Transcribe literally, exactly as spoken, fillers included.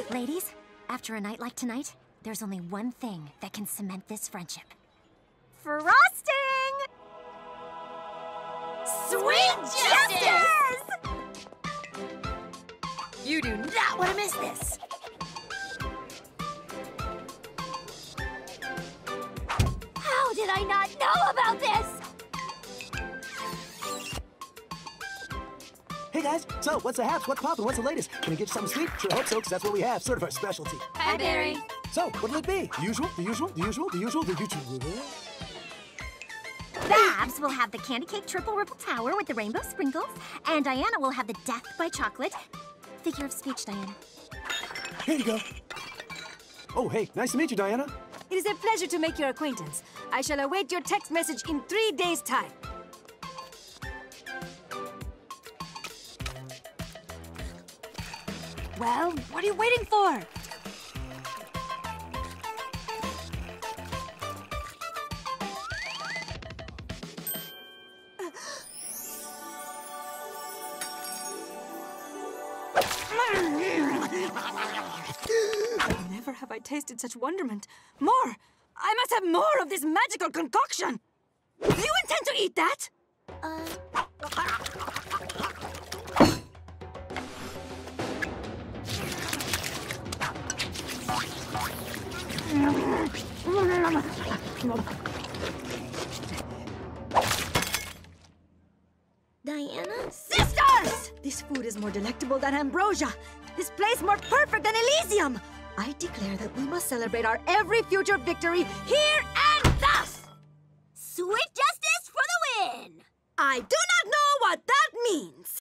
Ladies, after a night like tonight, there's only one thing that can cement this friendship. Frosting! Sweet justice! You do not want to miss this. How did I not know about this? Hey guys, so what's the haps? What's poppin'? What's the latest? Can we get you something sweet? Sure hope so, because that's what we have, sort of our specialty. Hi, Barry. So, what'll it be? The usual, the usual, the usual, the usual, the usual. Babs will have the Candy Cake Triple Ripple Tower with the rainbow sprinkles, and Diana will have the Death by Chocolate. Figure of speech, Diana. Here you go. Oh, hey, nice to meet you, Diana. It is a pleasure to make your acquaintance. I shall await your text message in three days' time. Well, what are you waiting for? Never have I tasted such wonderment. More! I must have more of this magical concoction! Do you intend to eat that? Uh... Diana? Sisters! This food is more delectable than ambrosia. This place more perfect than Elysium. I declare that we must celebrate our every future victory here and thus. Sweet justice for the win! I do not know what that means.